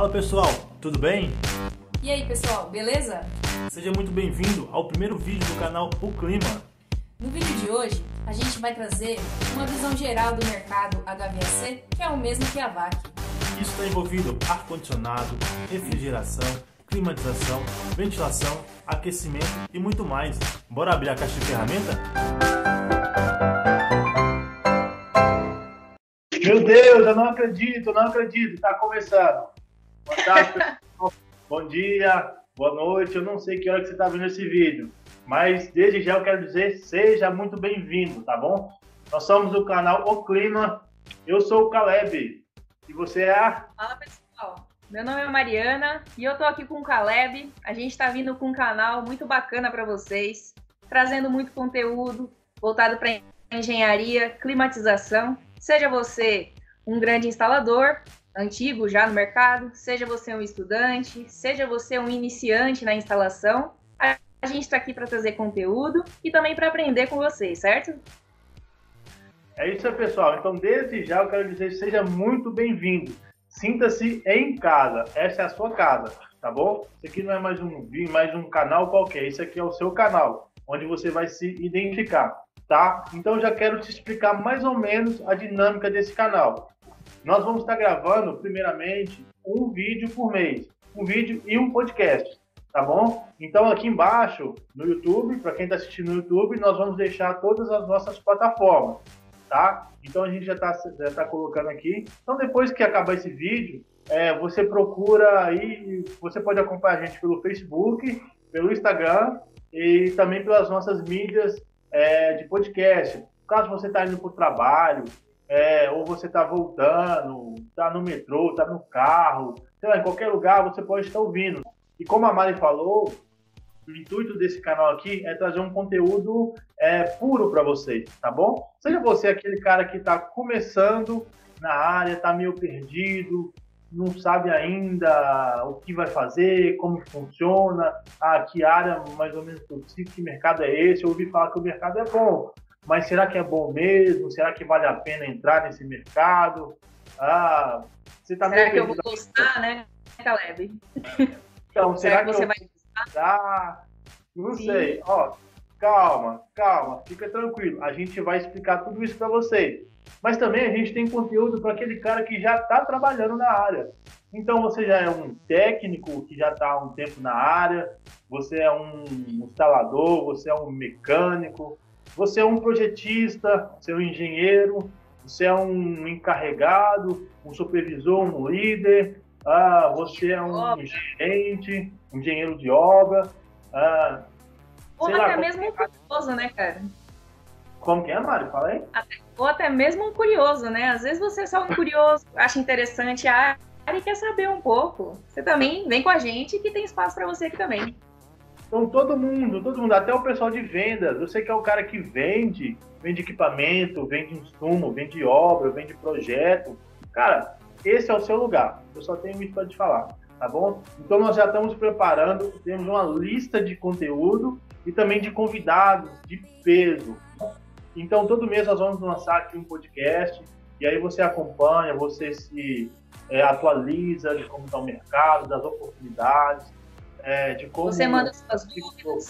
Fala pessoal, tudo bem? E aí pessoal, beleza? Seja muito bem-vindo ao primeiro vídeo do canal O Clima. No vídeo de hoje, a gente vai trazer uma visão geral do mercado HVAC, que é o mesmo que a VAC. Isso está envolvido ar-condicionado, refrigeração, climatização, ventilação, aquecimento e muito mais. Bora abrir a caixa de ferramenta? Meu Deus, eu não acredito, tá começando. Boa tarde, pessoal. Bom dia, boa noite, eu não sei que hora que você está vendo esse vídeo, mas desde já eu quero dizer, seja muito bem-vindo, tá bom? Nós somos do canal O Clima, eu sou o Caleb, e você é a... Fala pessoal, meu nome é Mariana e eu tô aqui com o Caleb. A gente tá vindo com um canal muito bacana para vocês, trazendo muito conteúdo voltado para engenharia, climatização. Seja você um grande instalador, antigo já no mercado, seja você um estudante, seja você um iniciante na instalação, a gente está aqui para trazer conteúdo e também para aprender com vocês, certo? É isso aí, pessoal. Então, desde já eu quero dizer, seja muito bem-vindo. Sinta-se em casa. Essa é a sua casa, tá bom? Isso aqui não é mais um canal qualquer. Isso aqui é o seu canal, onde você vai se identificar, tá? Então, eu já quero te explicar mais ou menos a dinâmica desse canal. Nós vamos estar gravando, primeiramente, um vídeo por mês. Um vídeo e um podcast, tá bom? Então, aqui embaixo, no YouTube, para quem está assistindo no YouTube, nós vamos deixar todas as nossas plataformas, tá? Então, a gente já tá colocando aqui. Então, depois que acabar esse vídeo, você procura aí, você pode acompanhar a gente pelo Facebook, pelo Instagram e também pelas nossas mídias de podcast. Caso você está indo para o trabalho, ou você está voltando, está no metrô, está no carro, sei lá, em qualquer lugar você pode estar ouvindo. E como a Mari falou, o intuito desse canal aqui é trazer um conteúdo puro para vocês, tá bom? Seja você aquele cara que está começando na área, está meio perdido, não sabe ainda o que vai fazer, como funciona, que área mais ou menos que mercado é esse, eu ouvi falar que o mercado é bom. Mas será que é bom mesmo? Será que vale a pena entrar nesse mercado? Você tá será que eu vou gostar, né, Caleb? Então, será que você vai gostar? Não sei. Ó, calma, fica tranquilo. A gente vai explicar tudo isso para vocês. Mas também a gente tem conteúdo para aquele cara que já está trabalhando na área. Então, você já é um técnico que já está há um tempo na área, você é um instalador, você é um mecânico, você é um projetista, você é um engenheiro, você é um encarregado, um supervisor, um líder, você é um gerente, um engenheiro de obra. Ou até mesmo um curioso, né, cara? Como que é, Mário? Fala aí. Ou até mesmo um curioso, né? Às vezes você é só um curioso, acha interessante a área e quer saber um pouco. Você também vem com a gente que tem espaço para você aqui também. Então todo mundo, até o pessoal de vendas, você que é o cara que vende equipamento, vende insumo, vende obra, vende projeto, cara, esse é o seu lugar, eu só tenho isso para te falar, tá bom? Então nós já estamos preparando, temos uma lista de conteúdo e também de convidados de peso. Então todo mês nós vamos lançar aqui um podcast e aí você acompanha, você se atualiza de como está o mercado, das oportunidades, de como você manda suas dúvidas,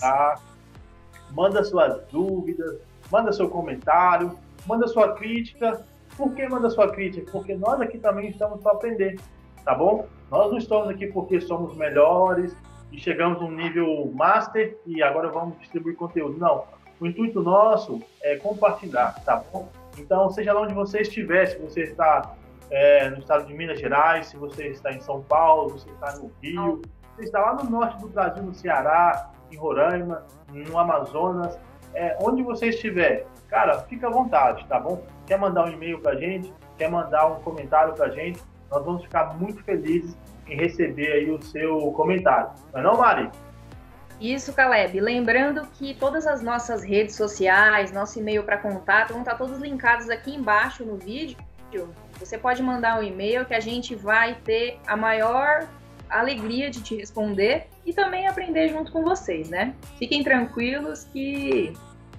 manda suas dúvidas, manda seu comentário, manda sua crítica. Por que manda sua crítica? Porque nós aqui também estamos para aprender, tá bom? Nós não estamos aqui porque somos melhores e chegamos num nível master e agora vamos distribuir conteúdo. Não, o intuito nosso é compartilhar, tá bom? Então, seja lá onde você estiver, se você está no estado de Minas Gerais, se você está em São Paulo, se você está no Rio, você está lá no norte do Brasil, no Ceará, em Roraima, no Amazonas, onde você estiver, cara, fica à vontade, tá bom? Quer mandar um e-mail pra gente, quer mandar um comentário pra gente, nós vamos ficar muito felizes em receber aí o seu comentário. Não é não, Mari? Isso, Caleb. Lembrando que todas as nossas redes sociais, nosso e-mail para contato, vão estar todos linkados aqui embaixo no vídeo. Você pode mandar um e-mail que a gente vai ter a maior alegria de te responder e também aprender junto com vocês, né? Fiquem tranquilos que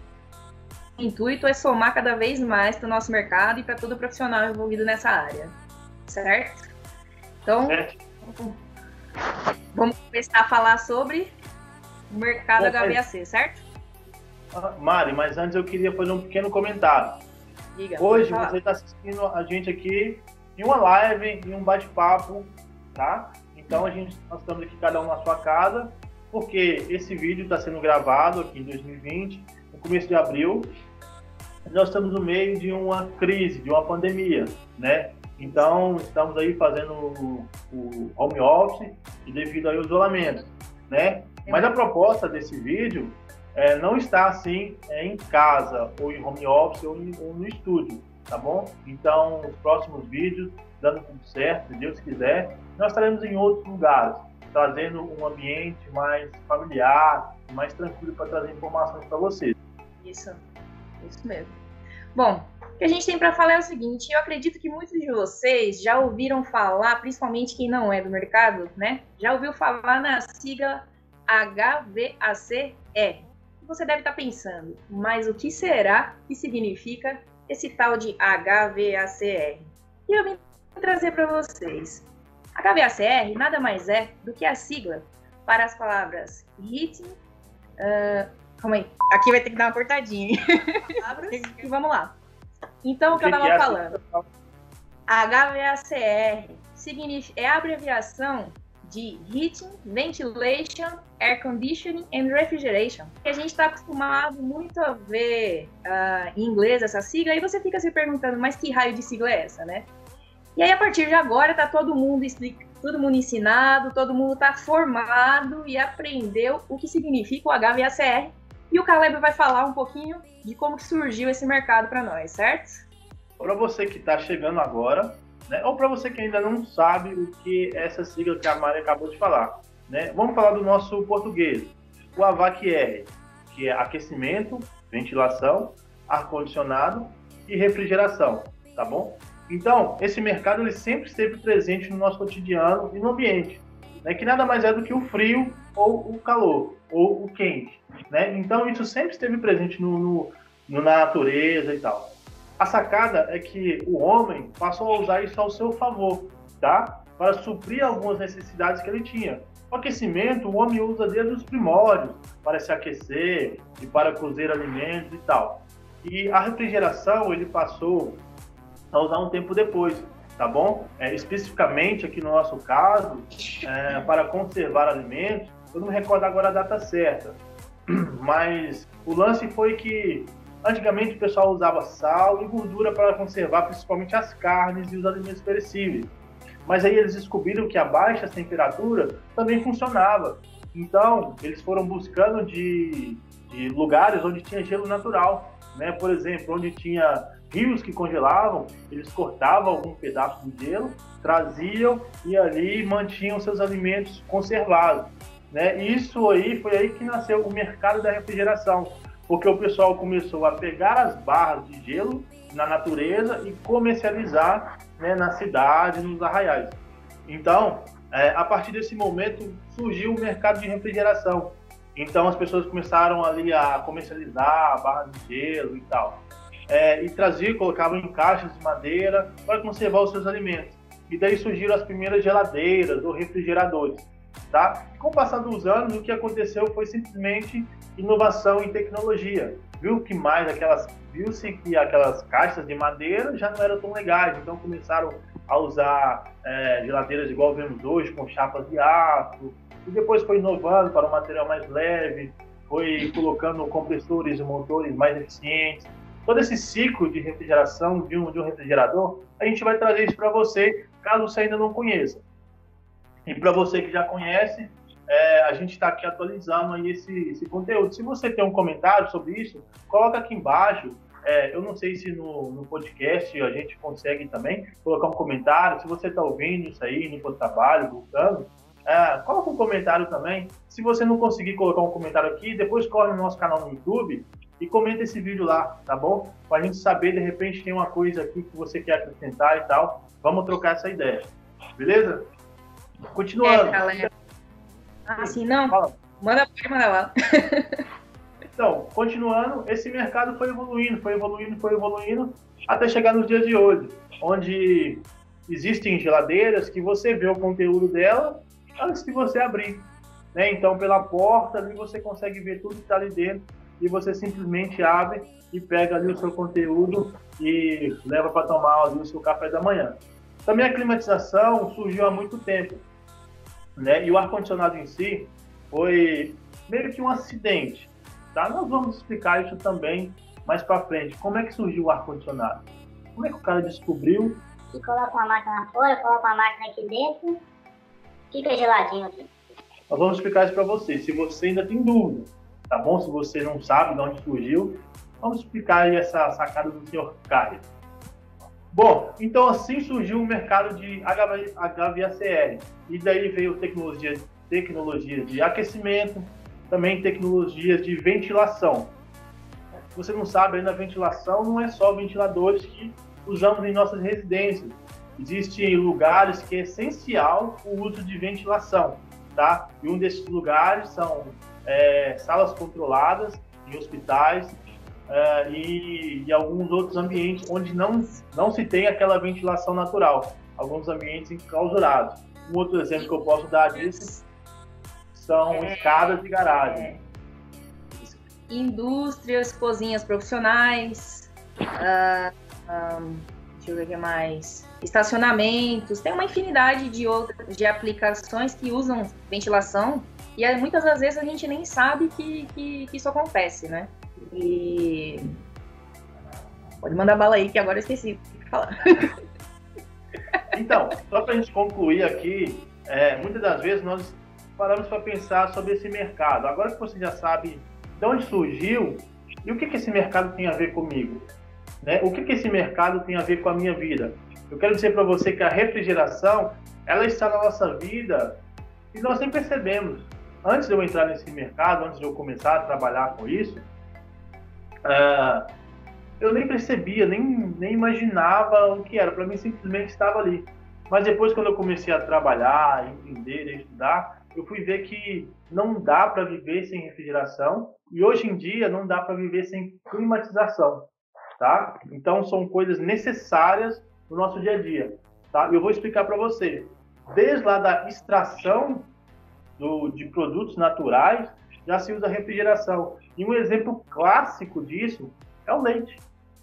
o intuito é somar cada vez mais para o nosso mercado e para todo profissional envolvido nessa área, certo? Então, Vamos começar a falar sobre o mercado HVAC, certo? Mari, mas antes eu queria fazer um pequeno comentário. Diga, Hoje você está assistindo a gente aqui em uma live, em um bate-papo, tá? Então nós estamos aqui cada um na sua casa, porque esse vídeo está sendo gravado aqui em 2020, no começo de abril. Nós estamos no meio de uma crise, de uma pandemia, né? Então, estamos aí fazendo o home office e devido ao isolamento, né? Mas a proposta desse vídeo não está assim em casa, ou em home office, ou no estúdio, tá bom? Então, os próximos vídeos, dando tudo certo, se Deus quiser, nós estaremos em outros lugares, trazendo um ambiente mais familiar, mais tranquilo para trazer informações para vocês. Isso mesmo. Bom, o que a gente tem para falar é o seguinte: eu acredito que muitos de vocês já ouviram falar, principalmente quem não é do mercado, né? Já ouviu falar na sigla HVACR. Você deve estar pensando, mas o que será que significa esse tal de HVACR? E eu vim trazer para vocês. HVACR nada mais é do que a sigla para as palavras heating. Calma aí, aqui vai ter que dar uma cortadinha. E vamos lá. Então, o que eu estava falando? HVACR é a abreviação de Heating, Ventilation, Air Conditioning and Refrigeration. E a gente está acostumado muito a ver em inglês essa sigla, e você fica se perguntando, mas que raio de sigla é essa, né? E aí, a partir de agora, está todo mundo ensinado, todo mundo está formado e aprendeu o que significa o HVACR. E o Caleb vai falar um pouquinho de como que surgiu esse mercado para nós, certo? Para você que está chegando agora, né, ou para você que ainda não sabe o que é essa sigla que a Mari acabou de falar, né, vamos falar do nosso português. O AVAC-R, que é aquecimento, ventilação, ar-condicionado e refrigeração, tá bom? Então, esse mercado ele sempre esteve presente no nosso cotidiano e no ambiente, né, que nada mais é do que o frio ou o calor, ou o quente, né? Então, isso sempre esteve presente na natureza e tal. A sacada é que o homem passou a usar isso ao seu favor, tá? Para suprir algumas necessidades que ele tinha. O aquecimento, o homem usa desde os primórdios, para se aquecer e para cozer alimentos e tal. E a refrigeração, ele passou a usar um tempo depois, tá bom? Especificamente aqui no nosso caso, para conservar alimentos, eu não me recordo agora a data certa, mas o lance foi que antigamente o pessoal usava sal e gordura para conservar principalmente as carnes e os alimentos perecíveis, mas aí eles descobriram que a baixa temperatura também funcionava, então eles foram buscando de lugares onde tinha gelo natural, né? Por exemplo, onde tinha rios que congelavam, eles cortavam algum pedaço de gelo, traziam e ali mantinham seus alimentos conservados, né? Isso aí foi aí que nasceu o mercado da refrigeração, porque o pessoal começou a pegar as barras de gelo na natureza e comercializar, né, na cidade, nos arraiais. Então, a partir desse momento surgiu o mercado de refrigeração. Então as pessoas começaram ali a comercializar barras de gelo e tal. E traziam, colocavam em caixas de madeira para conservar os seus alimentos. E daí surgiram as primeiras geladeiras ou refrigeradores, tá? Com o passar dos anos, o que aconteceu foi simplesmente inovação em tecnologia. Viu-se que aquelas caixas de madeira já não eram tão legais, então começaram a usar geladeiras igual vemos hoje, com chapas de aço, e depois foi inovando para um material mais leve, foi colocando compressores e motores mais eficientes. Todo esse ciclo de refrigeração de um refrigerador, a gente vai trazer isso para você, caso você ainda não conheça. E para você que já conhece, a gente está aqui atualizando aí esse conteúdo. Se você tem um comentário sobre isso, coloca aqui embaixo. Eu não sei se no podcast a gente consegue também colocar um comentário. Se você está ouvindo isso aí no seu trabalho, voltando, coloca um comentário também. Se você não conseguir colocar um comentário aqui, depois corre no nosso canal no YouTube e comenta esse vídeo lá, tá bom? Para a gente saber, de repente, tem uma coisa aqui que você quer acrescentar e tal. Vamos trocar essa ideia. Beleza? Continuando. Assim, não? Fala. Manda lá. Então, continuando, esse mercado foi evoluindo, até chegar nos dias de hoje, onde existem geladeiras que você vê o conteúdo dela antes de você abrir, né? Então, pela porta ali você consegue ver tudo que está ali dentro e você simplesmente abre e pega ali o seu conteúdo e leva para tomar ali o seu café da manhã. Também a climatização surgiu há muito tempo, né? E o ar-condicionado em si foi meio que um acidente, tá? Nós vamos explicar isso também mais para frente. Como é que surgiu o ar-condicionado? Como é que o cara descobriu? E coloca uma máquina lá fora, coloca uma máquina aqui dentro, fica geladinho aqui. Nós vamos explicar isso para você, se você ainda tem dúvida, tá bom? Se você não sabe de onde surgiu, vamos explicar aí essa sacada do Sr. Caio. Bom, então assim surgiu o mercado de HVACR, e daí veio tecnologia de aquecimento, também tecnologias de ventilação. Se você não sabe, ainda a ventilação não é só ventiladores que usamos em nossas residências. Existem lugares que é essencial o uso de ventilação, tá? E um desses lugares são salas controladas em hospitais e alguns outros ambientes onde não se tem aquela ventilação natural, alguns ambientes enclausurados. Um outro exemplo que eu posso dar disso são escadas de garagem. Indústrias, cozinhas profissionais, deixa eu ver o que mais, estacionamentos, tem uma infinidade de aplicações que usam ventilação e muitas das vezes a gente nem sabe que isso acontece, né? E pode mandar bala aí que agora eu esqueci o que falar. Então, só para a gente concluir aqui, muitas das vezes nós paramos para pensar sobre esse mercado. Agora que você já sabe de onde surgiu e o que esse mercado tem a ver comigo, né? O que esse mercado tem a ver com a minha vida? Eu quero dizer para você que a refrigeração, ela está na nossa vida e nós nem percebemos. Antes de eu entrar nesse mercado, antes de eu começar a trabalhar com isso, eu nem percebia, nem imaginava o que era. Para mim, simplesmente estava ali. Mas depois, quando eu comecei a trabalhar, entender, a estudar, eu fui ver que não dá para viver sem refrigeração e hoje em dia não dá para viver sem climatização, tá? Então, são coisas necessárias no nosso dia a dia, tá? Eu vou explicar para você. Desde lá da extração de produtos naturais, já se usa refrigeração. E um exemplo clássico disso é o leite.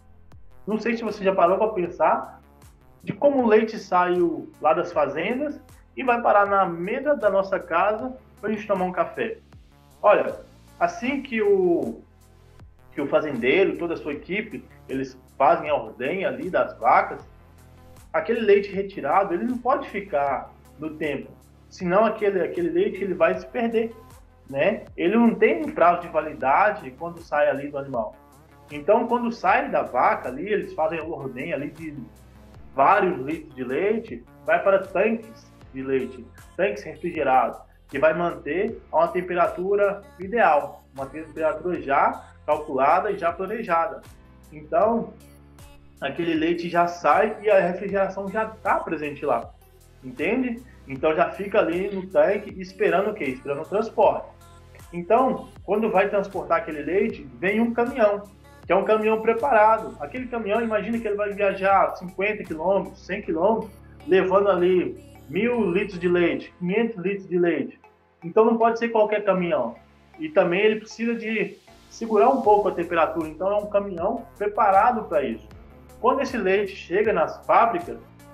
Não sei se você já parou para pensar de como o leite saiu lá das fazendas e vai parar na mesa da nossa casa para a gente tomar um café. Olha, assim que o fazendeiro, toda a sua equipe, eles fazem a ordenha ali das vacas, aquele leite retirado, ele não pode ficar no tempo, senão aquele leite ele vai se perder, né? Ele não tem um prazo de validade quando sai ali do animal. Então, quando sai da vaca ali, eles fazem a ordenha ali de vários litros de leite, vai para tanques de leite, tanques refrigerados, que vai manter a uma temperatura ideal, uma temperatura já calculada e já planejada. Então, aquele leite já sai e a refrigeração já está presente lá, entende? Então já fica ali no tanque esperando o quê? Esperando o transporte. Então, quando vai transportar aquele leite, vem um caminhão, que é um caminhão preparado. Aquele caminhão, imagina que ele vai viajar 50 km, 100 km, levando ali 1.000 litros de leite, 500 litros de leite. Então não pode ser qualquer caminhão. E também ele precisa de segurar um pouco a temperatura. Então é um caminhão preparado para isso. Quando esse leite chega nas fábricas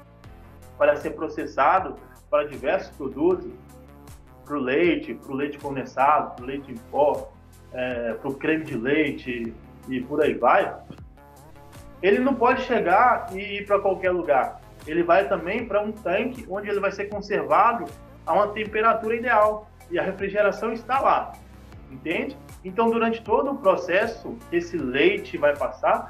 para ser processado para diversos produtos, para o leite condensado, para o leite em pó, para o creme de leite e por aí vai, ele não pode chegar e ir para qualquer lugar. Ele vai também para um tanque onde ele vai ser conservado a uma temperatura ideal e a refrigeração está lá, entende? Então, durante todo o processo que esse leite vai passar,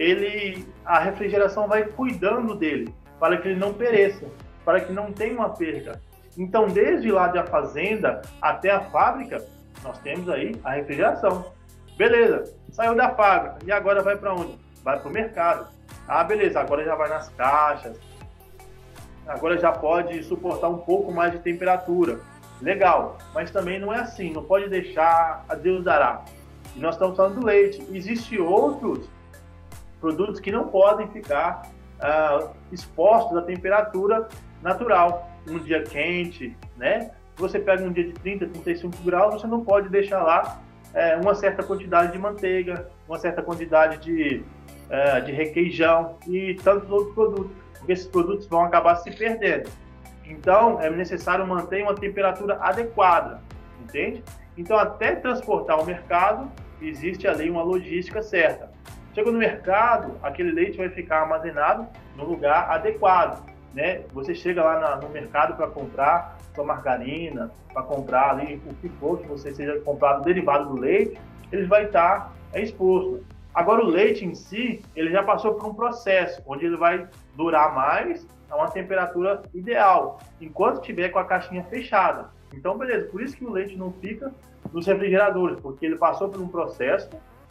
a refrigeração vai cuidando dele para que ele não pereça, para que não tenha uma perda. Então, desde lá da fazenda até a fábrica, nós temos aí a refrigeração. Beleza, saiu da fábrica e agora vai para onde? Vai para o mercado. Ah, beleza, agora já vai nas caixas. Agora já pode suportar um pouco mais de temperatura. Legal, mas também não é assim, não pode deixar a Deus dará. E nós estamos falando do leite. Existem outros produtos que não podem ficar expostos à temperatura natural. Um dia quente, né? Se você pega um dia de 30, 35 graus, você não pode deixar lá uma certa quantidade de manteiga, uma certa quantidade de requeijão e tantos outros produtos, porque esses produtos vão acabar se perdendo. Então, é necessário manter uma temperatura adequada, entende? Então, até transportar ao mercado, existe ali uma logística certa. Chega no mercado, aquele leite vai ficar armazenado no lugar adequado, né? Você chega lá no mercado para comprar sua margarina, para comprar ali o que for que você seja comprado derivado do leite, ele vai estar exposto. Agora, o leite em si, ele já passou por um processo, onde ele vai durar mais a uma temperatura ideal, enquanto estiver com a caixinha fechada. Então, beleza, por isso que o leite não fica nos refrigeradores, porque ele passou por um processo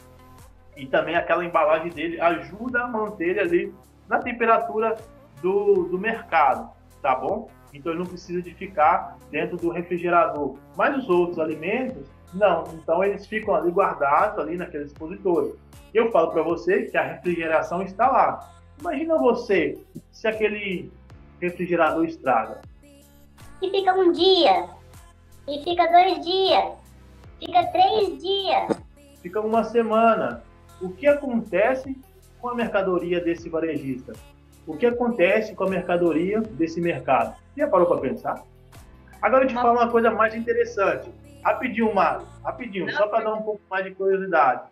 e também aquela embalagem dele ajuda a manter ele ali na temperatura do mercado, tá bom? Então, ele não precisa de ficar dentro do refrigerador. Mas os outros alimentos, não. Então, eles ficam ali guardados ali naquele expositor. Eu falo para você que a refrigeração está lá. Imagina você se aquele refrigerador estraga. E fica um dia, e fica 2 dias, fica 3 dias. Fica uma semana. O que acontece com a mercadoria desse varejista? O que acontece com a mercadoria desse mercado? Já parou para pensar? Agora eu te falo uma coisa mais interessante. Rapidinho, Mário. Rapidinho, só para dar um pouco mais de curiosidade.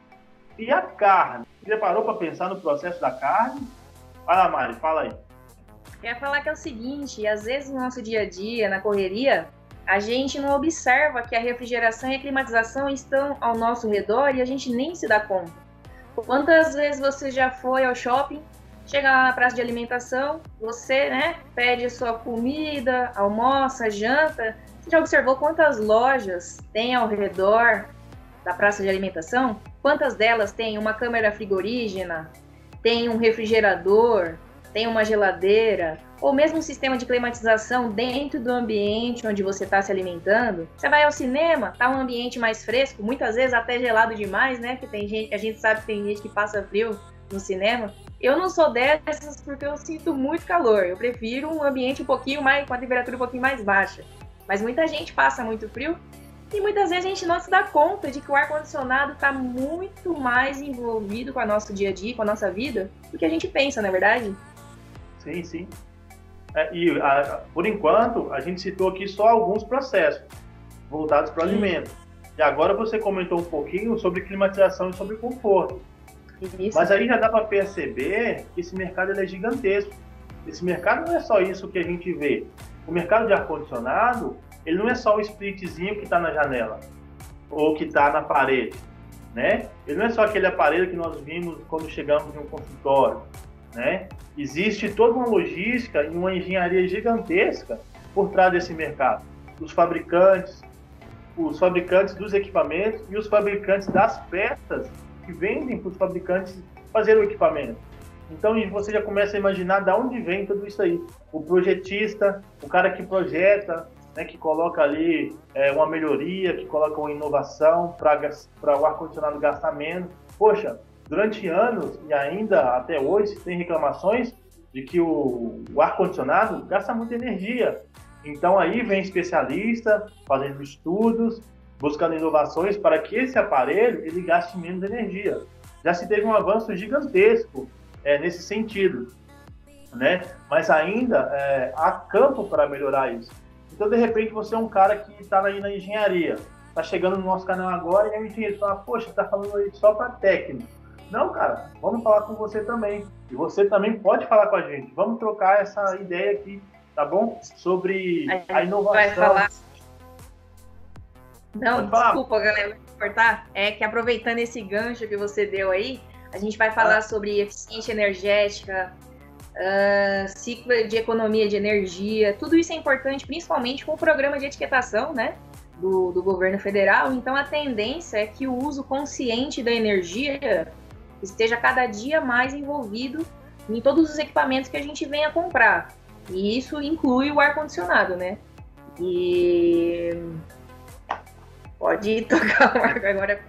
E a carne? Já parou para pensar no processo da carne? Vai lá, Mari, fala aí. Quer falar que é o seguinte, às vezes no nosso dia a dia, na correria, a gente não observa que a refrigeração e a climatização estão ao nosso redor e a gente nem se dá conta. Quantas vezes você já foi ao shopping, chega lá na praça de alimentação, você, pede a sua comida, almoça, janta, você já observou quantas lojas tem ao redor da praça de alimentação? Quantas delas têm uma câmara frigorígena, tem um refrigerador, tem uma geladeira, ou mesmo um sistema de climatização dentro do ambiente onde você está se alimentando? Você vai ao cinema, tá um ambiente mais fresco, muitas vezes até gelado demais, né? Porque tem gente, a gente sabe que tem gente que passa frio no cinema. Eu não sou dessas porque eu sinto muito calor. Eu prefiro um ambiente um pouquinho mais, com a temperatura um pouquinho mais baixa. Mas muita gente passa muito frio e muitas vezes a gente não se dá conta de que o ar-condicionado está muito mais envolvido com o nosso dia a dia, com a nossa vida, do que a gente pensa, não é verdade? Sim, sim. Por enquanto, a gente citou aqui só alguns processos voltados para o alimento. E agora você comentou um pouquinho sobre climatização e sobre conforto. Isso. Mas aí já dá para perceber que esse mercado ele é gigantesco. Esse mercado não é só isso que a gente vê. O mercado de ar-condicionado, ele não é só o splitzinho que está na janela ou que está na parede, né? Ele não é só aquele aparelho que nós vimos quando chegamos em um consultório, né? Existe toda uma logística e uma engenharia gigantesca por trás desse mercado. Os fabricantes dos equipamentos e os fabricantes das peças que vendem para os fabricantes fazer o equipamento. Então você já começa a imaginar de onde vem tudo isso aí. O projetista, o cara que projeta, né, que coloca ali uma melhoria, que coloca uma inovação para o ar-condicionado gastar menos. Poxa, durante anos e ainda até hoje tem reclamações de que o ar-condicionado gasta muita energia. Então aí vem especialista fazendo estudos, buscando inovações para que esse aparelho ele gaste menos energia. Já se teve um avanço gigantesco nesse sentido, né? Mas ainda há campo para melhorar isso. Então, de repente, você é um cara que está aí na engenharia, está chegando no nosso canal agora e a engenheiro fala, poxa, está falando aí só para técnico. Não, cara, vamos falar com você também. E você também pode falar com a gente. Vamos trocar essa ideia aqui, tá bom? Sobre a inovação. Vai falar. Não, desculpa, galera, vou cortar. É que aproveitando esse gancho que você deu aí, a gente vai falar sobre eficiência energética, ciclo de economia de energia. Tudo isso é importante, principalmente com o programa de etiquetação, né, do governo federal. Então, a tendência é que o uso consciente da energia esteja cada dia mais envolvido em todos os equipamentos que a gente venha comprar. E isso inclui o ar-condicionado, né? E... Pode tocar o marco agora.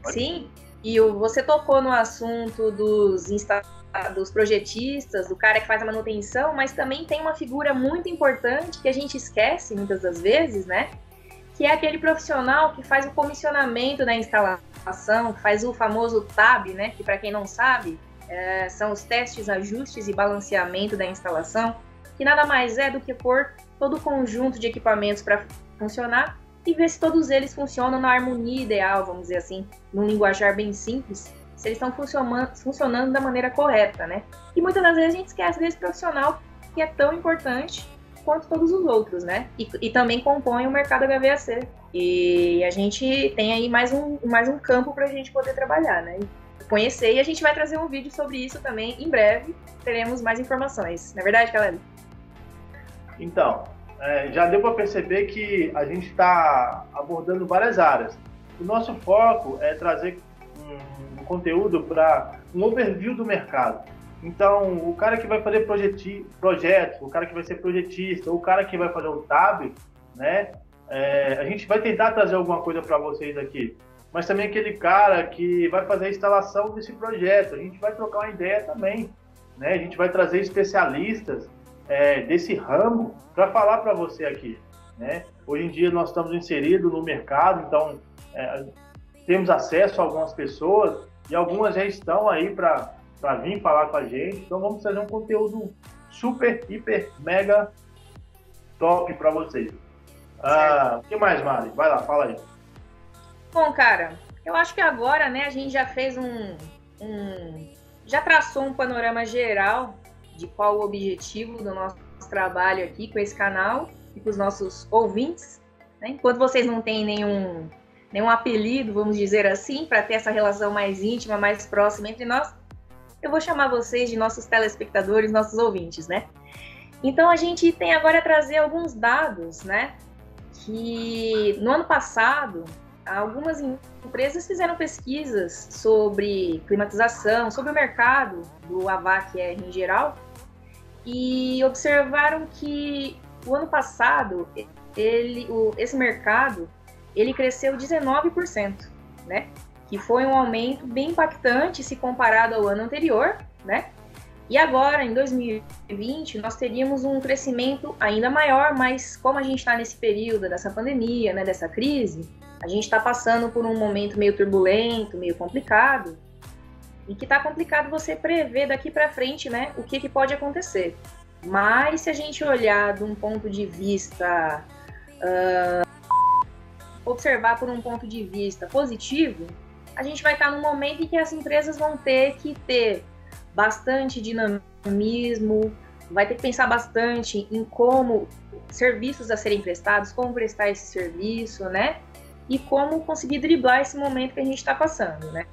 Sim, e você tocou no assunto dos projetistas, do cara que faz a manutenção, mas também tem uma figura muito importante que a gente esquece muitas das vezes, né? Que é aquele profissional que faz o comissionamento da instalação, faz o famoso TAB, né? Que para quem não sabe, são os testes, ajustes e balanceamento da instalação, que nada mais é do que pôr todo o conjunto de equipamentos para funcionar e ver se todos eles funcionam na harmonia ideal, vamos dizer assim, num linguajar bem simples, se eles estão funcionando da maneira correta, né? E muitas das vezes a gente esquece desse profissional que é tão importante quanto todos os outros, né? E também compõe o mercado HVAC. E a gente tem aí mais um campo para a gente poder trabalhar, né? E conhecer, e a gente vai trazer um vídeo sobre isso também em breve, teremos mais informações. Não é verdade, Caleb? Então, já deu para perceber que a gente está abordando várias áreas. O nosso foco é trazer um conteúdo para um overview do mercado. Então, o cara que vai fazer projetos, o cara que vai ser projetista, ou o cara que vai fazer o TAB, né? A gente vai tentar trazer alguma coisa para vocês aqui. Mas também aquele cara que vai fazer a instalação desse projeto. A gente vai trocar uma ideia também, né? A gente vai trazer especialistas desse ramo para falar para você aqui, né? Hoje em dia nós estamos inseridos no mercado, então temos acesso a algumas pessoas e algumas já estão aí para vir falar com a gente. Então vamos fazer um conteúdo super, hiper, mega top para vocês. O que mais, Mari? Vai lá, fala aí. Bom, cara, eu acho que agora, né, a gente já fez já traçou um panorama geral de qual o objetivo do nosso trabalho aqui com esse canal e com os nossos ouvintes, né? Enquanto vocês não têm nenhum apelido, vamos dizer assim, para ter essa relação mais íntima, mais próxima entre nós, eu vou chamar vocês de nossos telespectadores, nossos ouvintes, né? Então a gente tem agora a trazer alguns dados, né? Que no ano passado, algumas empresas fizeram pesquisas sobre climatização, sobre o mercado do HVAC em geral, e observaram que o ano passado esse mercado ele cresceu 19%, né? Que foi um aumento bem impactante se comparado ao ano anterior, né? E agora, em 2020, nós teríamos um crescimento ainda maior, mas como a gente está nesse período dessa pandemia, né, dessa crise, a gente está passando por um momento meio turbulento, meio complicado, e que está complicado você prever daqui para frente, né, o que pode acontecer. Mas se a gente olhar de um ponto de vista, observar por um ponto de vista positivo, a gente vai estar num momento em que as empresas vão ter que ter bastante dinamismo, vai ter que pensar bastante em como serviços a serem prestados, como prestar esse serviço, né? E como conseguir driblar esse momento que a gente está passando, né?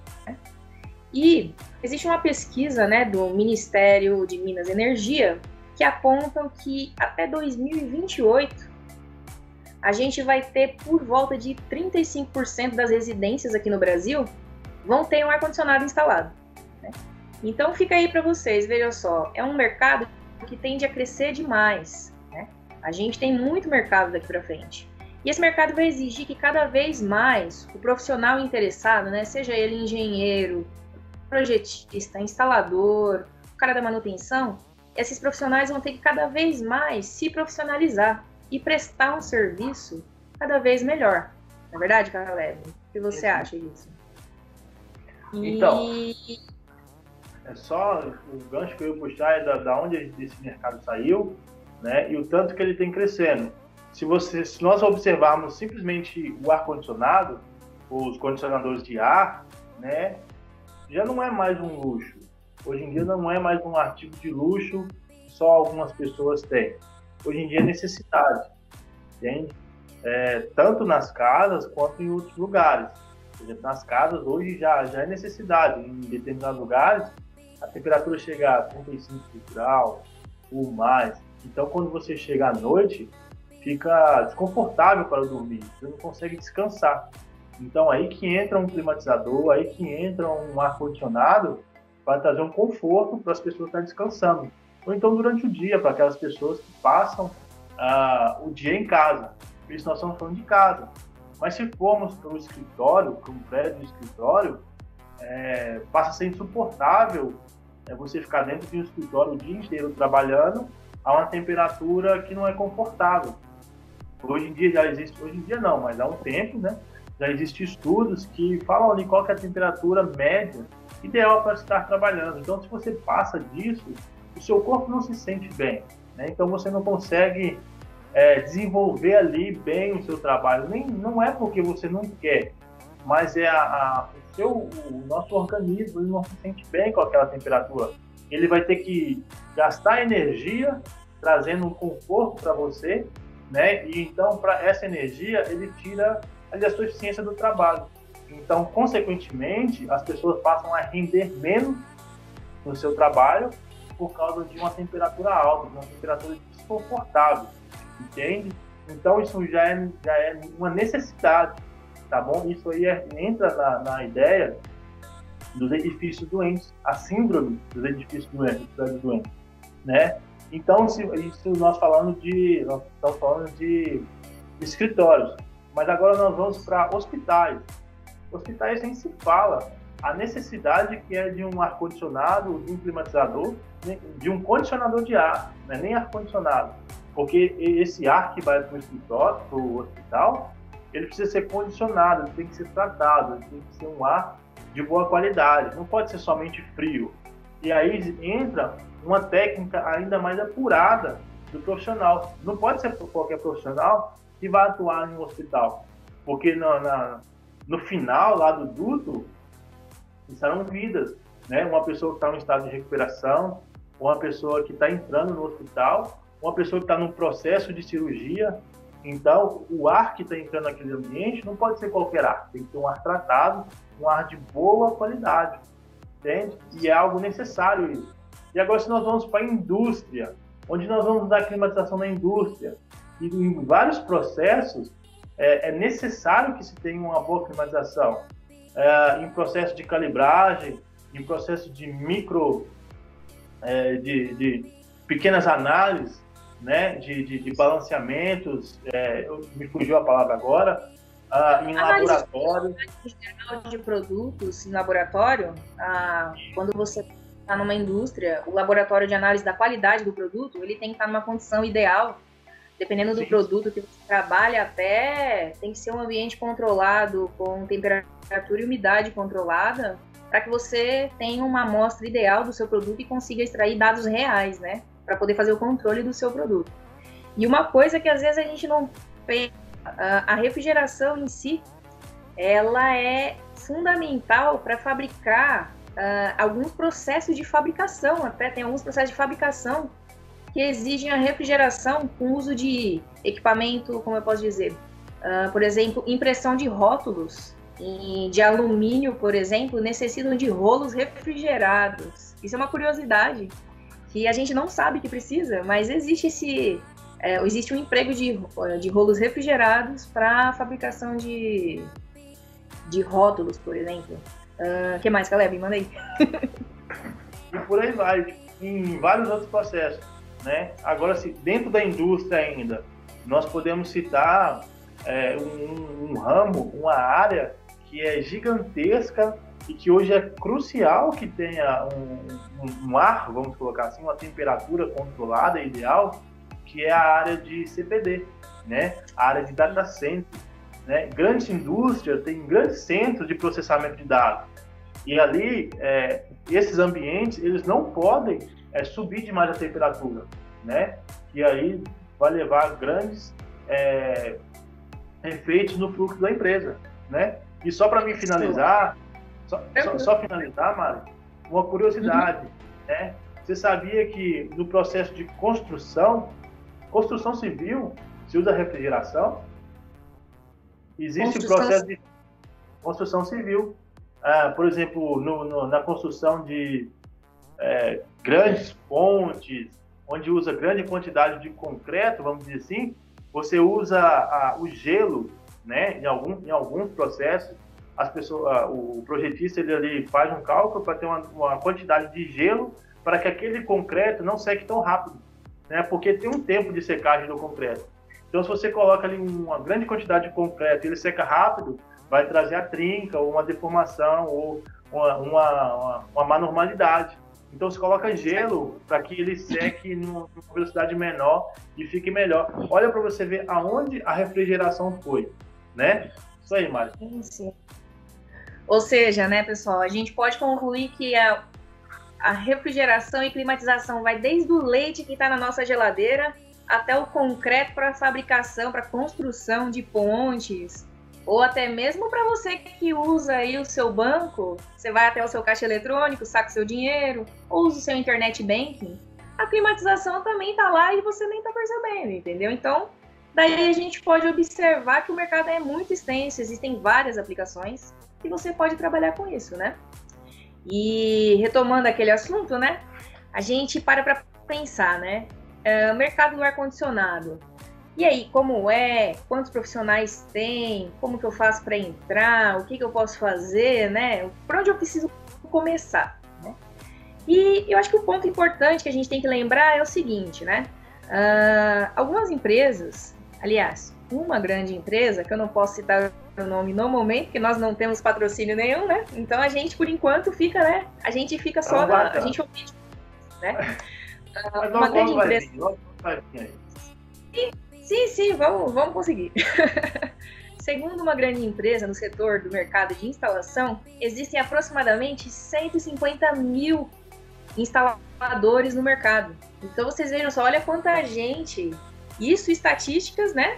E existe uma pesquisa, né, do Ministério de Minas e Energia que apontam que até 2028 a gente vai ter por volta de 35% das residências aqui no Brasil vão ter um ar-condicionado instalado, né? Então fica aí para vocês, veja só, é um mercado que tende a crescer demais, né? A gente tem muito mercado daqui para frente. E esse mercado vai exigir que cada vez mais o profissional interessado, né, seja ele engenheiro, projetista, instalador, o cara da manutenção, esses profissionais vão ter que cada vez mais se profissionalizar e prestar um serviço cada vez melhor. Não é verdade, Caleb? O que você acha disso? Então, é só o gancho que eu ia puxar é da onde esse mercado saiu, né, e o tanto que ele tem crescendo. Se nós observarmos simplesmente o ar-condicionado, os condicionadores de ar, né, já não é mais um luxo. Hoje em dia não é mais um artigo de luxo que só algumas pessoas têm. Hoje em dia é necessidade, entende? Tanto nas casas quanto em outros lugares. Por exemplo, nas casas hoje já é necessidade. Em determinados lugares a temperatura chega a 35 graus ou mais. Então quando você chega à noite, fica desconfortável para dormir, você não consegue descansar. Então aí que entra um climatizador, aí que entra um ar-condicionado para trazer um conforto para as pessoas estarem descansando. Ou então durante o dia, para aquelas pessoas que passam o dia em casa. Por isso nós estamos falando de casa. Mas se formos para o escritório, para um prédio de escritório, passa a ser insuportável você ficar dentro de um escritório o dia inteiro trabalhando a uma temperatura que não é confortável. Hoje em dia já existe, hoje em dia não, mas há um tempo, né, já existem estudos que falam ali qual que é a temperatura média ideal para estar trabalhando. Então, se você passa disso, o seu corpo não se sente bem, né? Então você não consegue desenvolver ali bem o seu trabalho. Não é porque você não quer, mas o nosso organismo ele não se sente bem com aquela temperatura. Ele vai ter que gastar energia, trazendo um conforto para você, né? E então, para essa energia, ele tira a sua eficiência do trabalho. Então, consequentemente, as pessoas passam a render menos no seu trabalho por causa de uma temperatura alta, de uma temperatura desconfortável, entende? Então, isso já é uma necessidade, tá bom? Isso aí entra na ideia dos edifícios doentes, a síndrome dos edifícios doentes, né? Então, isso nós estamos falando de escritórios, mas agora nós vamos para hospitais. Hospitais nem se fala a necessidade que é de um ar-condicionado, de um climatizador, de um condicionador de ar, não é nem ar-condicionado, porque esse ar que vai para o escritório, para o hospital, ele precisa ser condicionado, ele tem que ser tratado, ele tem que ser um ar de boa qualidade, não pode ser somente frio. E aí entra uma técnica ainda mais apurada do profissional. Não pode ser qualquer profissional que vai atuar em um hospital, porque no final lá do duto serão vidas, né? Uma pessoa que está em estado de recuperação, uma pessoa que está entrando no hospital, uma pessoa que está num processo de cirurgia. Então, o ar que está entrando naquele ambiente não pode ser qualquer ar, tem que ter um ar tratado, um ar de boa qualidade, entende? E é algo necessário isso. E agora, se nós vamos para a indústria, onde nós vamos dar climatização na indústria, e em vários processos, é necessário que se tenha uma boa climatização. Em processo de calibragem, em processo de de pequenas análises, né, de balanceamentos, me fugiu a palavra agora, em laboratório. De produtos em laboratório, quando você está numa indústria, o laboratório de análise da qualidade do produto, ele tem que estar numa condição ideal, dependendo do produto que você trabalha, até tem que ser um ambiente controlado, com temperatura e umidade controlada, para que você tenha uma amostra ideal do seu produto e consiga extrair dados reais, né? Para poder fazer o controle do seu produto. E uma coisa que às vezes a gente não pensa, a refrigeração em si, ela é fundamental para fabricar alguns processos de fabricação, até tem alguns processos de fabricação que exigem a refrigeração com uso de equipamento, como eu posso dizer, por exemplo, impressão de rótulos de alumínio, por exemplo, necessitam de rolos refrigerados. Isso é uma curiosidade que a gente não sabe que precisa, mas existe um emprego de rolos refrigerados para a fabricação de rótulos, por exemplo. O que mais, Caleb? Manda aí. E por aí vai, em vários outros processos, né? Agora, se dentro da indústria ainda, nós podemos citar um ramo, uma área que é gigantesca e que hoje é crucial que tenha um ar, vamos colocar assim, uma temperatura controlada, ideal, que é a área de CPD, né? A área de data center, né? Grandes indústrias têm grandes centros de processamento de dados. E ali, esses ambientes, eles não podem subir demais a temperatura, né? E aí vai levar grandes efeitos no fluxo da empresa, né? E só para mim finalizar, só finalizar, Mari, uma curiosidade, né? Você sabia que no processo de construção civil, se usa refrigeração? Existe o processo de construção civil. Por exemplo, na construção de grandes pontes, onde usa grande quantidade de concreto, vamos dizer assim, você usa o gelo, né? Em alguns processos, o projetista ele faz um cálculo para ter uma quantidade de gelo para que aquele concreto não seque tão rápido, né? Porque tem um tempo de secagem do concreto. Então, se você coloca ali uma grande quantidade de concreto e ele seca rápido, vai trazer a trinca, ou uma deformação, ou uma má normalidade. Então, você coloca gelo para que ele seque numa velocidade menor e fique melhor. Olha para você ver aonde a refrigeração foi, né? Isso aí, Mari. Sim. Ou seja, né, pessoal, a gente pode concluir que a refrigeração e climatização vai desde o leite que está na nossa geladeira até o concreto para fabricação, para construção de pontes, ou até mesmo para você que usa aí o seu banco, você vai até o seu caixa eletrônico, saca o seu dinheiro, ou usa o seu internet banking, a climatização também está lá e você nem está percebendo, entendeu? Então, daí a gente pode observar que o mercado é muito extenso, existem várias aplicações e você pode trabalhar com isso, né? E retomando aquele assunto, né? A gente para pensar, né? O mercado do ar-condicionado. E aí, como é? Quantos profissionais tem? Como que eu faço para entrar? O que que eu posso fazer, né? Por onde eu preciso começar, né? E eu acho que o ponto importante que a gente tem que lembrar é o seguinte, né? Algumas empresas, aliás, uma grande empresa, que eu não posso citar o nome no momento, porque nós não temos patrocínio nenhum, né? Então a gente, por enquanto, fica, né? A gente fica só a gente omite, né? Uma grande empresa. Sim, vamos conseguir. Segundo uma grande empresa no setor do mercado de instalação, existem aproximadamente 150 mil instaladores no mercado. Então vocês vejam só, olha quanta gente, isso estatísticas, né?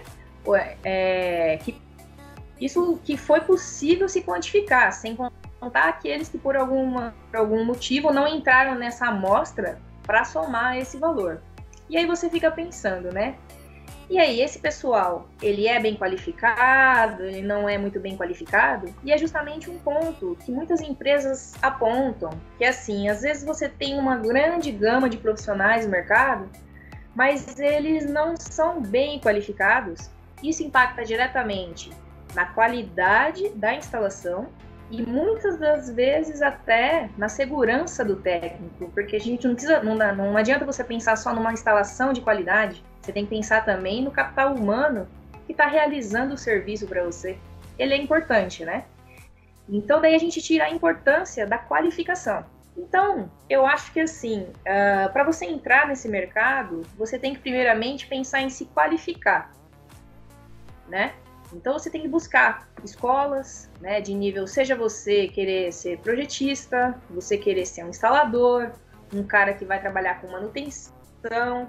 Isso que foi possível se quantificar, sem contar aqueles que por algum motivo não entraram nessa amostra para somar esse valor. E aí você fica pensando, né? E aí, esse pessoal, ele é bem qualificado, ele não é muito bem qualificado? E é justamente um ponto que muitas empresas apontam, que assim, às vezes você tem uma grande gama de profissionais no mercado, mas eles não são bem qualificados. Isso impacta diretamente na qualidade da instalação e muitas das vezes até na segurança do técnico, porque a gente não precisa, não adianta você pensar só numa instalação de qualidade, você tem que pensar também no capital humano que está realizando o serviço para você. Ele é importante, né? Então daí a gente tira a importância da qualificação. Então, eu acho que assim, para você entrar nesse mercado, você tem que primeiramente pensar em se qualificar, né? Então você tem que buscar escolas, né, de nível, seja você querer ser projetista, você querer ser um instalador, um cara que vai trabalhar com manutenção,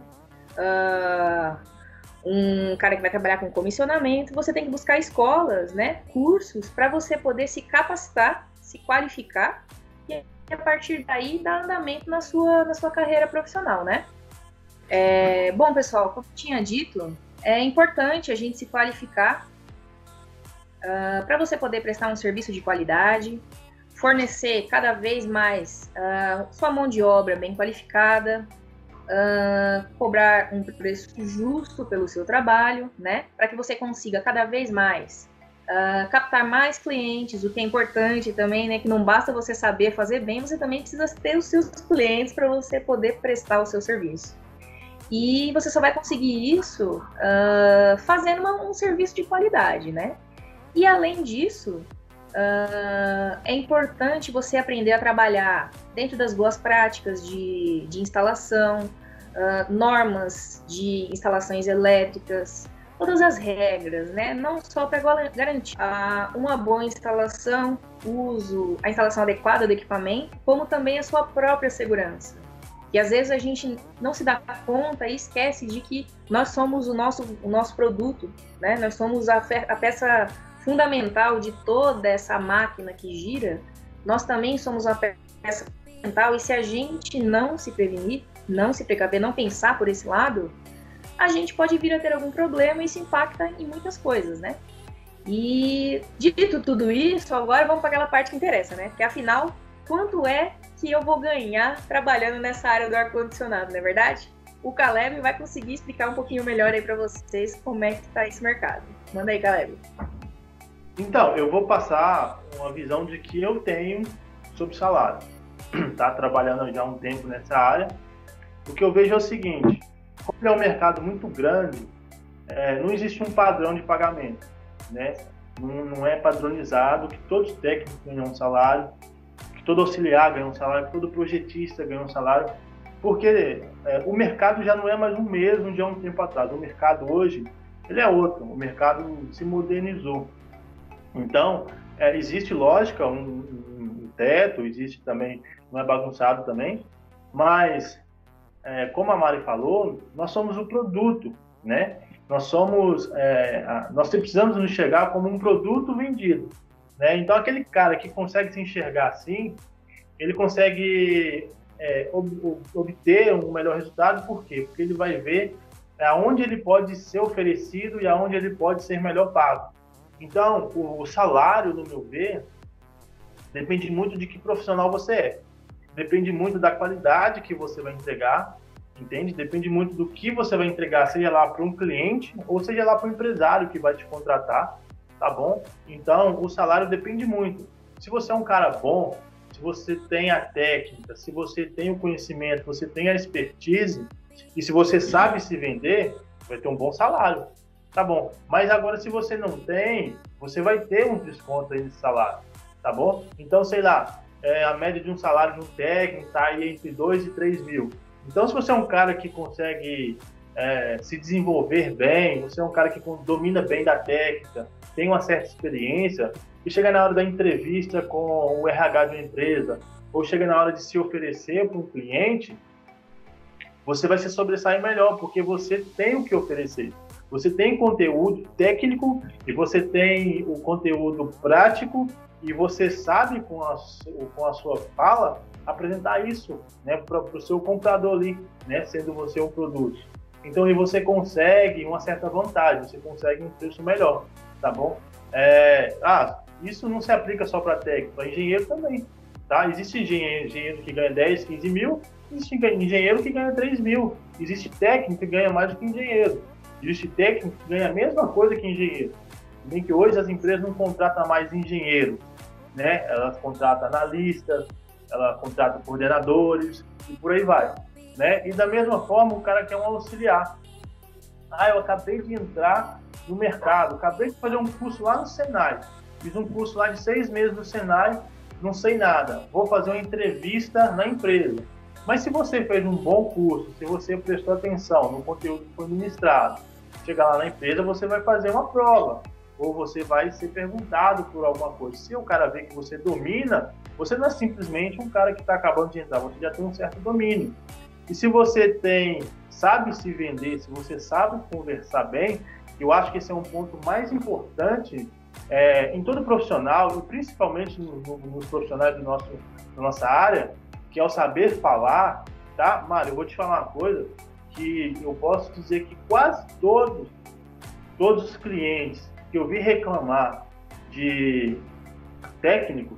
um cara que vai trabalhar com comissionamento, você tem que buscar escolas, né, cursos, para você poder se capacitar, se qualificar e a partir daí dar andamento na sua carreira profissional, né? Bom, pessoal, como eu tinha dito, é importante a gente se qualificar para você poder prestar um serviço de qualidade, fornecer cada vez mais sua mão de obra bem qualificada, cobrar um preço justo pelo seu trabalho, né? Para que você consiga cada vez mais captar mais clientes, o que é importante também, né? Que não basta você saber fazer bem, você também precisa ter os seus clientes para você poder prestar o seu serviço. E você só vai conseguir isso fazendo um serviço de qualidade, né? E além disso, é importante você aprender a trabalhar dentro das boas práticas de instalação, normas de instalações elétricas, todas as regras, né? Não só para garantir uma boa instalação, a instalação adequada do equipamento, como também a sua própria segurança. E às vezes a gente não se dá conta e esquece de que nós somos o nosso produto, né? Nós somos a peça fundamental de toda essa máquina que gira. Nós também somos a peça fundamental, e se a gente não se prevenir, não se precaver, não pensar por esse lado, a gente pode vir a ter algum problema e isso impacta em muitas coisas, né? E dito tudo isso, agora vamos para aquela parte que interessa, né? Porque afinal, quanto é que eu vou ganhar trabalhando nessa área do ar-condicionado, não é verdade? O Caleb vai conseguir explicar um pouquinho melhor aí para vocês como é que está esse mercado. Manda aí, Caleb. Então, eu vou passar uma visão de que eu tenho sobre salário. Tá trabalhando já há um tempo nessa área. O que eu vejo é o seguinte: como é um mercado muito grande, não existe um padrão de pagamento, né? Não é padronizado que todos os técnicos ganham um salário, que todo auxiliar ganha um salário, que todo projetista ganha um salário, porque o mercado já não é mais o mesmo de há um tempo atrás. O mercado hoje, ele é outro, o mercado se modernizou. Então, existe, lógica, um teto, existe também, não é bagunçado também, mas, como a Mari falou, nós somos o produto, né? Nós precisamos nos enxergar como um produto vendido, né? Então, aquele cara que consegue se enxergar assim, ele consegue obter um melhor resultado. Por quê? Porque ele vai ver aonde ele pode ser oferecido e aonde ele pode ser melhor pago. Então, o salário, no meu ver, depende muito de que profissional você é. Depende muito da qualidade que você vai entregar, entende? Depende muito do que você vai entregar, seja lá para um cliente ou seja lá para um empresário que vai te contratar, tá bom? Então, o salário depende muito. Se você é um cara bom, se você tem a técnica, se você tem o conhecimento, você tem a expertise e se você sabe se vender, vai ter um bom salário, tá bom? Mas agora, se você não tem, você vai ter um desconto aí nesse salário, tá bom? Então, sei lá, a média de um salário de um técnico está aí entre 2 e 3 mil. Então, se você é um cara que consegue se desenvolver bem, você é um cara que domina bem da técnica, tem uma certa experiência, e chega na hora da entrevista com o RH de uma empresa, ou chega na hora de se oferecer para um cliente, você vai se sobressair melhor, porque você tem o que oferecer. Você tem conteúdo técnico e você tem o conteúdo prático e você sabe, com a sua fala, apresentar isso, né, para o seu comprador ali, né, sendo você um produto. Então, aí você consegue uma certa vantagem, você consegue um preço melhor, tá bom? Isso não se aplica só para técnico, para engenheiro também, tá? Existe engenheiro que ganha 10, 15 mil, existe engenheiro que ganha 3 mil, existe técnico que ganha mais do que engenheiro, existe técnico que ganha a mesma coisa que engenheiro. Bem que hoje as empresas não contratam mais engenheiro, né? Elas contratam analistas, ela contrata coordenadores e por aí vai, né? E da mesma forma, o cara quer um auxiliar. Eu acabei de entrar no mercado, acabei de fazer um curso lá no Senai, fiz um curso lá de 6 meses no Senai, não sei nada, vou fazer uma entrevista na empresa. Mas se você fez um bom curso, se você prestou atenção no conteúdo que foi ministrado, chegar lá na empresa, você vai fazer uma prova, ou você vai ser perguntado por alguma coisa. Se o cara vê que você domina, você não é simplesmente um cara que está acabando de entrar, você já tem um certo domínio. E se você sabe se vender, se você sabe conversar bem, eu acho que esse é um ponto mais importante em todo profissional, e principalmente nos profissionais da nossa área, que é o saber falar, tá? Mário, eu vou te falar uma coisa, que eu posso dizer que quase todos os clientes que eu vi reclamar de técnico,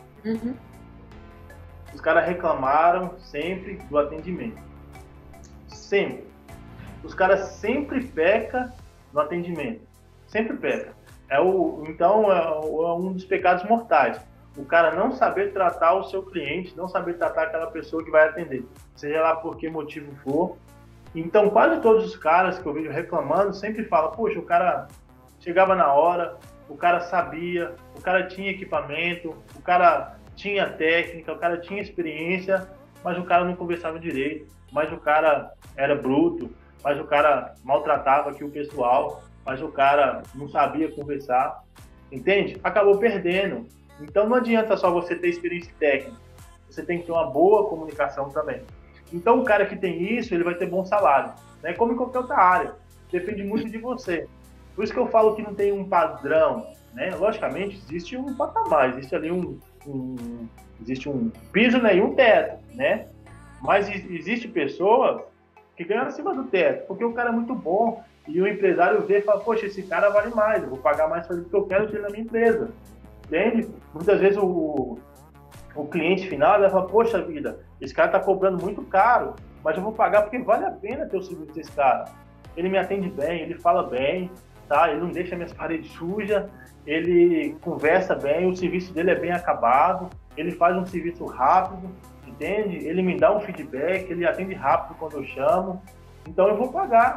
os caras reclamaram sempre do atendimento. Sempre. Os caras sempre pecam no atendimento. Sempre pecam. Então, é um dos pecados mortais. O cara não saber tratar o seu cliente, não saber tratar aquela pessoa que vai atender. Seja lá por que motivo for. Então, quase todos os caras que eu vejo reclamando sempre falam, poxa, o cara chegava na hora, o cara sabia, o cara tinha equipamento, o cara tinha técnica, o cara tinha experiência, mas o cara não conversava direito, mas o cara era bruto, mas o cara maltratava aqui o pessoal, mas o cara não sabia conversar, entende? Acabou perdendo. Então não adianta só você ter experiência técnica, você tem que ter uma boa comunicação também. Então o cara que tem isso, ele vai ter bom salário, né? Como em qualquer outra área, depende muito de você. Por isso que eu falo que não tem um padrão, né? Logicamente existe um patamar, existe ali existe um piso, né, e um teto, né? Mas existe pessoas que ganham acima do teto, porque o cara é muito bom e o empresário vê e fala, poxa, esse cara vale mais, eu vou pagar mais para ele porque eu quero ter na minha empresa, entende? Muitas vezes o cliente final vai falar, poxa vida, esse cara está cobrando muito caro, mas eu vou pagar porque vale a pena ter o serviço desse cara. Ele me atende bem, ele fala bem, tá? Ele não deixa minhas paredes sujas, ele conversa bem, o serviço dele é bem acabado, ele faz um serviço rápido, entende? Ele me dá um feedback, ele atende rápido quando eu chamo, então eu vou pagar,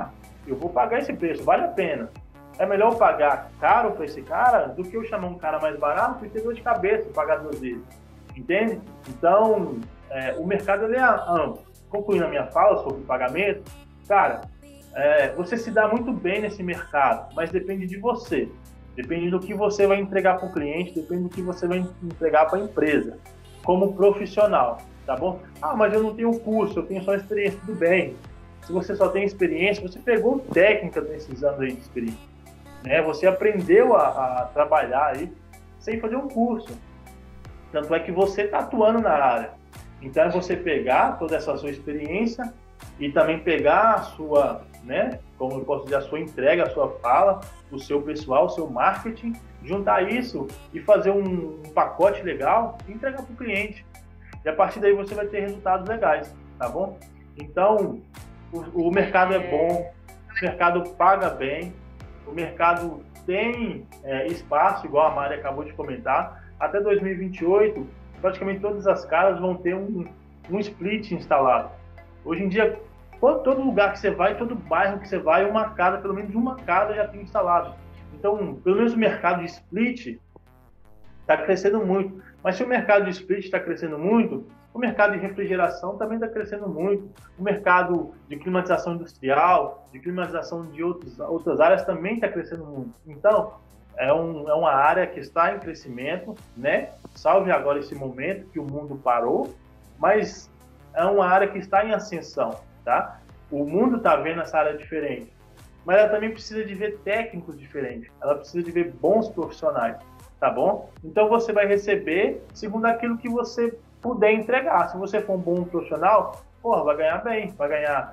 eu vou pagar esse preço, vale a pena. É melhor eu pagar caro para esse cara do que eu chamar um cara mais barato e ter dor de cabeça, pagar 2 vezes. Entende? Então, o mercado ele é amplo. Concluindo a minha fala sobre pagamento, cara, você se dá muito bem nesse mercado, mas depende de você. Depende do que você vai entregar para o cliente, depende do que você vai entregar para a empresa, como profissional, tá bom? Ah, mas eu não tenho curso, eu tenho só experiência, tudo bem. Se você só tem experiência, você pegou técnica nesses anos aí de experiência, né? Você aprendeu a trabalhar aí sem fazer um curso. Tanto é que você está atuando na área. Então é você pegar toda essa sua experiência e também pegar a sua, né, como eu posso dizer, a sua entrega, a sua fala, o seu pessoal, o seu marketing, juntar isso e fazer um pacote legal e entregar para o cliente. E a partir daí você vai ter resultados legais, tá bom? Então, o mercado é bom, o mercado paga bem, o mercado tem espaço, igual a Mari acabou de comentar. Até 2028, praticamente todas as casas vão ter um split instalado. Hoje em dia, todo lugar que você vai, todo bairro que você vai, uma casa, pelo menos uma casa já tem instalado. Então, pelo menos o mercado de split está crescendo muito. Mas se o mercado de split está crescendo muito, o mercado de refrigeração também está crescendo muito. O mercado de climatização industrial, de climatização de outras áreas também está crescendo muito. Então, é uma área que está em crescimento, né? Salve agora esse momento que o mundo parou, mas é uma área que está em ascensão, tá? O mundo está vendo essa área diferente, mas ela também precisa de ver técnicos diferentes, ela precisa de ver bons profissionais, tá bom? Então você vai receber segundo aquilo que você puder entregar. Se você for um bom profissional, porra, vai ganhar bem, vai ganhar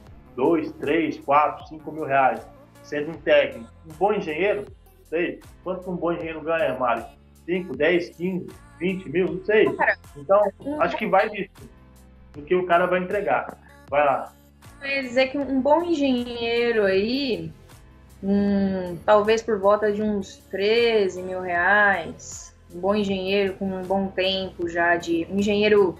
2, 3, 4, 5 mil reais, sendo um técnico. Um bom engenheiro, sei, quanto um bom engenheiro ganha, Mário? 5, 10, 15, 20 mil, não sei. Então, acho que vai disso, do que o cara vai entregar. Vai lá. Eu ia dizer que um bom engenheiro aí, talvez por volta de uns 13 mil reais, um bom engenheiro com um bom tempo já de um engenheiro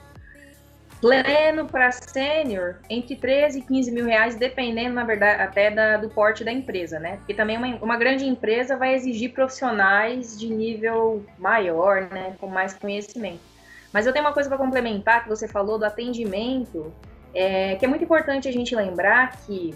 pleno para sênior, entre 13 e 15 mil reais, dependendo, na verdade, até do porte da empresa, né? Porque também uma grande empresa vai exigir profissionais de nível maior, né? Com mais conhecimento. Mas eu tenho uma coisa para complementar, que você falou do atendimento, que é muito importante a gente lembrar que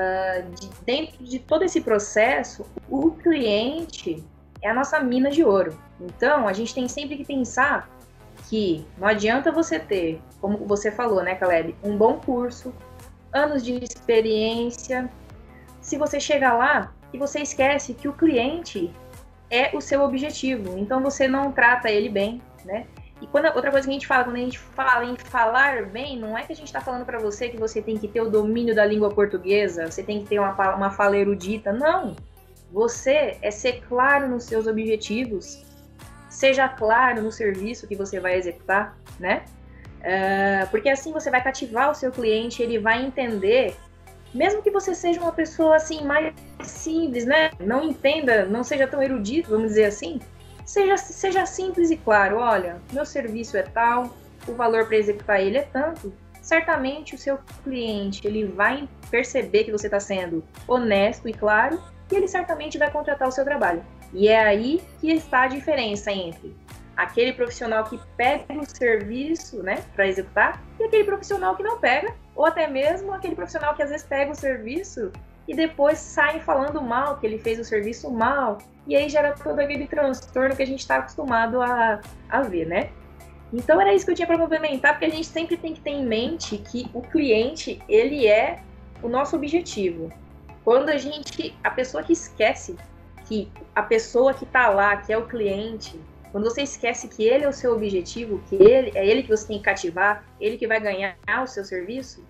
dentro de todo esse processo, o cliente é a nossa mina de ouro. Então, a gente tem sempre que pensar que não adianta você ter, como você falou, né, Caleb, um bom curso, anos de experiência, se você chega lá e você esquece que o cliente é o seu objetivo, então você não trata ele bem, né? E outra coisa que a gente fala, quando a gente fala em falar bem, não é que a gente está falando para você que você tem que ter o domínio da língua portuguesa, você tem que ter uma fala erudita, não. Você é ser claro nos seus objetivos, seja claro no serviço que você vai executar, né? Porque assim você vai cativar o seu cliente, ele vai entender, mesmo que você seja uma pessoa assim mais simples, né? Não entenda, não seja tão erudito, vamos dizer assim, seja simples e claro. Olha, meu serviço é tal, o valor para executar ele é tanto. Certamente o seu cliente ele vai perceber que você está sendo honesto e claro, e ele certamente vai contratar o seu trabalho. E é aí que está a diferença entre aquele profissional que pega o serviço, né, para executar, e aquele profissional que não pega, ou até mesmo aquele profissional que às vezes pega o serviço e depois sai falando mal, que ele fez o serviço mal, e aí gera todo aquele transtorno que a gente está acostumado a ver, né? Então era isso que eu tinha para complementar, porque a gente sempre tem que ter em mente que o cliente, ele é o nosso objetivo. Quando a pessoa que esquece que a pessoa que está lá, que é o cliente, quando você esquece que ele é o seu objetivo, que é ele que você tem que cativar, ele que vai ganhar o seu serviço,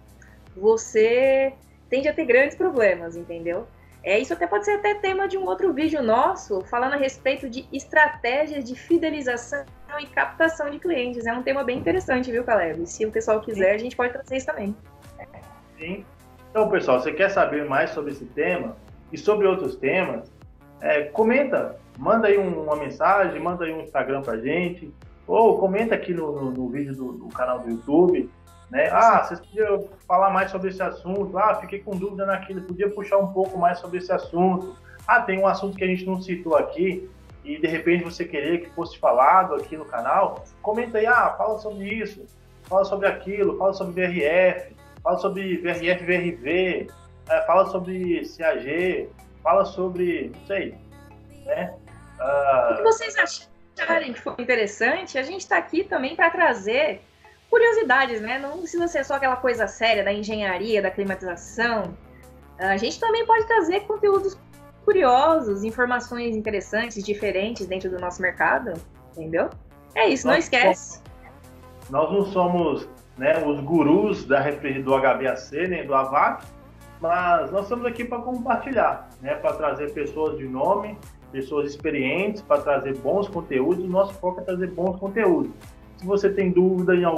você tende a ter grandes problemas, entendeu? Isso até pode ser até tema de um outro vídeo nosso, falando a respeito de estratégias de fidelização e captação de clientes. É um tema bem interessante, viu, Caleb? Se o pessoal quiser, a gente pode trazer isso também. Sim. Então, pessoal, você quer saber mais sobre esse tema e sobre outros temas, comenta, manda aí uma mensagem, manda aí um Instagram pra gente, ou comenta aqui no vídeo do canal do YouTube, né? Vocês podiam falar mais sobre esse assunto. Fiquei com dúvida naquilo, podia puxar um pouco mais sobre esse assunto. Tem um assunto que a gente não citou aqui e de repente você queria que fosse falado aqui no canal, comenta aí, fala sobre isso, fala sobre aquilo, fala sobre VRF, fala sobre VRF, VRV, fala sobre CAG, fala sobre, não sei, né? O que vocês acharem que foi interessante, a gente está aqui também para trazer curiosidades, né? Não precisa ser só aquela coisa séria da engenharia, da climatização. A gente também pode trazer conteúdos curiosos, informações interessantes, diferentes dentro do nosso mercado, entendeu? É isso, não esquece. Nós não somos, né, os gurus do HVAC, nem do AVAC, mas nós estamos aqui para compartilhar, né, para trazer pessoas de nome, pessoas experientes, para trazer bons conteúdos. O nosso foco é trazer bons conteúdos. Se você tem dúvida em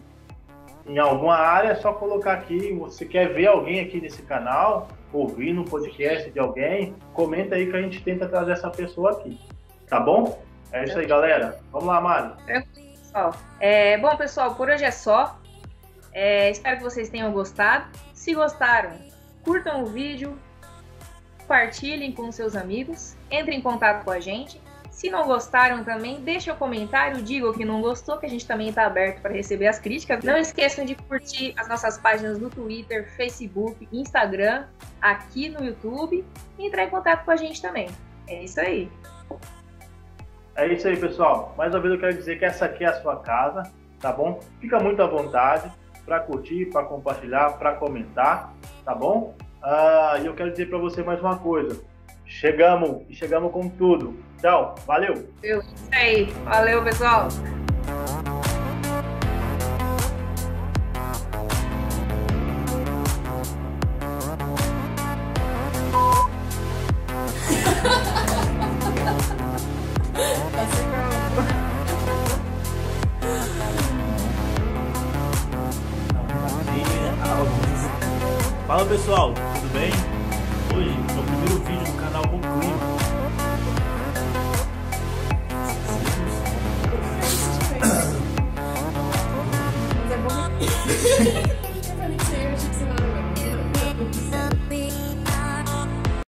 alguma área, é só colocar aqui. Você quer ver alguém aqui nesse canal, ouvir no podcast de alguém, comenta aí que a gente tenta trazer essa pessoa aqui, tá bom? É isso aí, galera. Vamos lá, Mari. Bom, pessoal, por hoje é só. Espero que vocês tenham gostado. Se gostaram, curtam o vídeo, compartilhem com seus amigos, entrem em contato com a gente. Se não gostaram também, deixem um comentário, digam que não gostou, que a gente também está aberto para receber as críticas. Não esqueçam de curtir as nossas páginas no Twitter, Facebook, Instagram, aqui no YouTube e entrar em contato com a gente também. É isso aí. É isso aí, pessoal. Mais uma vez eu quero dizer que essa aqui é a sua casa, tá bom? Fica muito à vontade para curtir, para compartilhar, para comentar, tá bom? E eu quero dizer para você mais uma coisa. Chegamos com tudo. Tchau, valeu. Isso aí, valeu, pessoal. Fala, pessoal, tudo bem? Hoje é o primeiro vídeo do canal com clima.